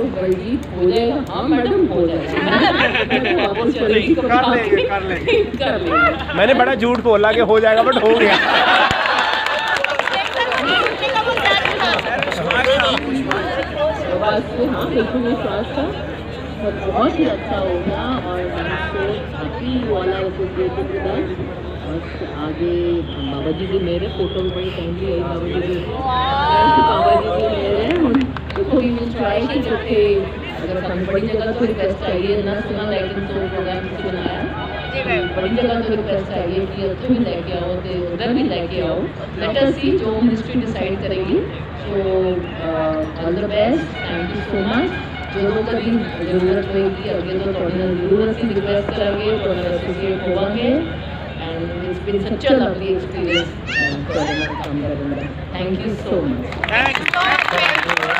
बलजीत हो जाएगा? हाँ मैडम हो जाएगा। कर लेंगे। मैंने बड़ा झूठ बोला कि हो जाएगा, बट हो गया। हाँ बिल्कुल विश्वास था, तो बहुत ही अच्छा हो गया। और वाला आगे बाबा जी भी मेरे फोटो भी बड़ी टाइमली है, बाबा जी भी मेरे देखो ट्राई की जो कि अगर हमें बड़ी जगह तो रिक्वेस्ट चाहिए ना, सुना लाइटिंग शो प्रोग्राम बनाया, बड़ी जगह तो रिक्वेस्ट चाहिए कि अच्छे भी लेके आओ, तो उधर भी लेके आओ। लेट अस सी, जो मिनिस्ट्री डिसाइड करेगी। So all the best, thank you so much. जो कभी जरूरत होगी अगे तो जरूर असं रिक्वेस्ट करेंगे, तो एसोसिएट होवांगे। And it's been such a lovely experience. Thank you so much.